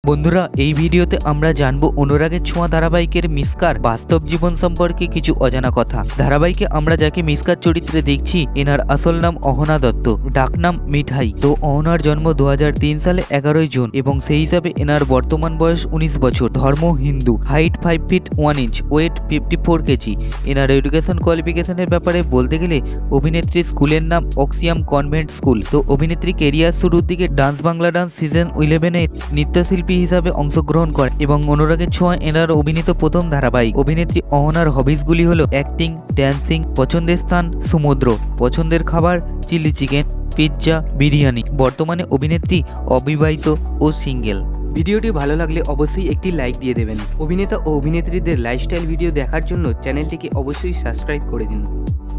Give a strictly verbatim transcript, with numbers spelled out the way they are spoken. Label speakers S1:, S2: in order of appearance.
S1: বন্ধুরা, এই ভিডিওতে আমরা জানবো অনুরাগের ছোঁয়া ধারাবাহিকের মিসকার বাস্তব জীবন সম্পর্কে কিছু অজানা কথা। ধারাবাহিকে আমরা যাকে মিসকার চরিত্রে দেখছি এনার আসল নাম অহনা দত্ত, ডাকনাম মিঠাই। তো অহনার জন্ম দু হাজার তিন সালে এগারোই জুন এবং সেই হিসাবে এনার বর্তমান বয়স উনিশ বছর। ধর্ম Hindu, height five feet one inch, weight fifty four KG. এনার এডুকেশন কোয়ালিফিকেশনের ব্যাপারে বলতে গেলে অভিনেত্রীর স্কুলের নাম অক্সিয়াম কনভেন্ট স্কুল। তো অভিনেত্রী কেরিয়ার শুরুর দিকে ডান্স বাংলা ডান্স সিজন ইলেভেনে নৃত্যশিল্পী হিসাবে অংশগ্রহণ করেন এবং অনুরাগের ছোঁয়া এনার অভিনীত প্রথম ধারাবাহিক। অভিনেত্রী অহনার হবিসগুলি হলো অ্যাক্টিং, ড্যান্সিং, পছন্দের স্থান সমুদ্র, পছন্দের খাবার চিলি চিকেন, পিৎজা, বিরিয়ানি। বর্তমানে অভিনেত্রী অবিবাহিত ও সিঙ্গেল। ভিডিওটি ভালো লাগলে অবশ্যই একটি লাইক দিয়ে দেবেন। অভিনেতা ও অভিনেত্রীদের লাইফস্টাইল ভিডিও দেখার জন্য চ্যানেলটিকে অবশ্যই সাবস্ক্রাইব করে দিন।